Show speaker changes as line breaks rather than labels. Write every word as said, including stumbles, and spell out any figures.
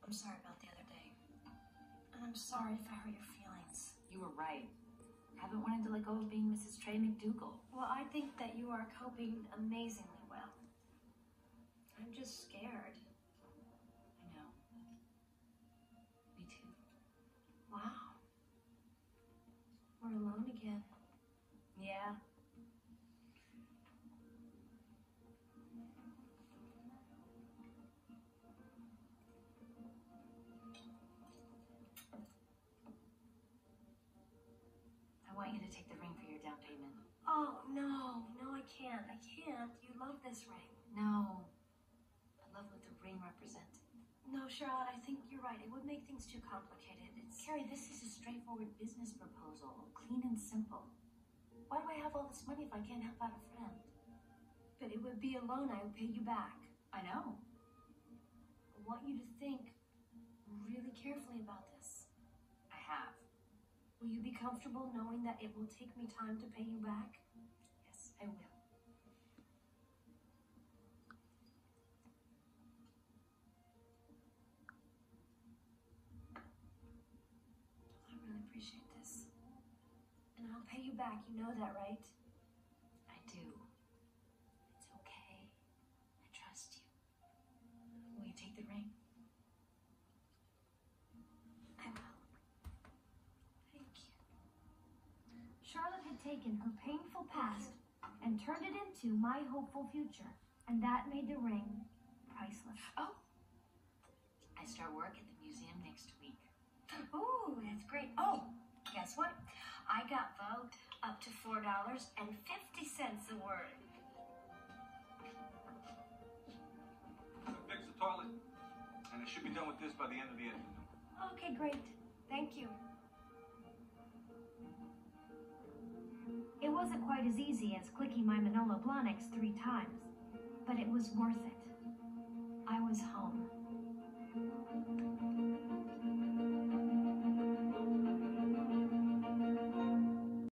I'm sorry about the other day. And I'm sorry if I hurt your feelings.
You were right. Haven't wanted to let go of being Missus Trey McDougal.
Well, I think that you are coping amazingly well. I'm just scared.
I know. Me too.
Wow. We're alone again.
Yeah. I want you to take the ring for your down payment.
Oh, no. No, I can't. I can't. You love this ring.
No. I love what the ring represented.
No, Charlotte, I think you're right. It would make things too complicated. It's...
Carrie, this is a straightforward business proposal. Clean and simple. Why do I have all this money if I can't help out a friend?
But it would be a loan. I would pay you back.
I know.
I want you to think really carefully about this.
I have.
Will you be comfortable knowing that it will take me time to pay you back?
Yes, I will.
I really appreciate this. And I'll pay you back. You know that, right?
I do. It's okay. I trust you. Will you take the ring?
I will. Thank you. Charlotte had taken her painful past and turned it into my hopeful future, and that made the ring priceless.
Oh! I start work at the museum next week.
Ooh, that's great. Oh, guess what? I got Vogue up to four dollars and fifty cents a word.
Fix the toilet, and it should be done with this by the end of the afternoon.
Okay, great. Thank you. It wasn't quite as easy as clicking my Manolo Blahniks three times, but it was worth it. I was home.